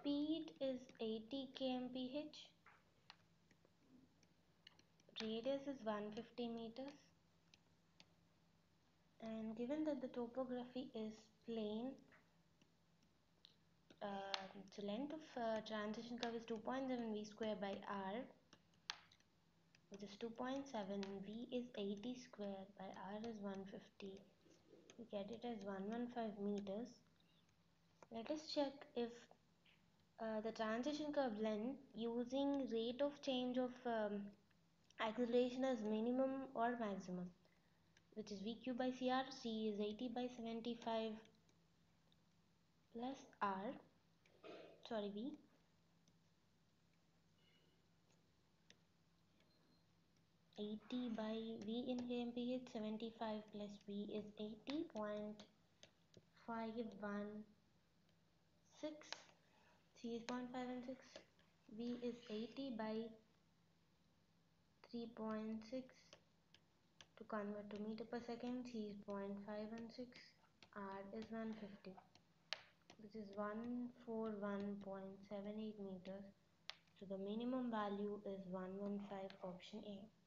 Speed is 80 kmph. Radius is 150 meters. And given that the topography is plain, the length of transition curve is 2.7 v square by r, which is 2.7. V is 80 square by r is 150. We get it as 115 meters. Let us check if the transition curve length using rate of change of acceleration as minimum or maximum, which is VQ by CR. C is 80 by 75 plus R, V. 80 by V in kmph, 75 plus V is 80.516. C is 0.516. V is 80 by 3.6. To convert to meter per second, C is 0.516. R is 150, which is 141.78 meters. So the minimum value is 115, option A.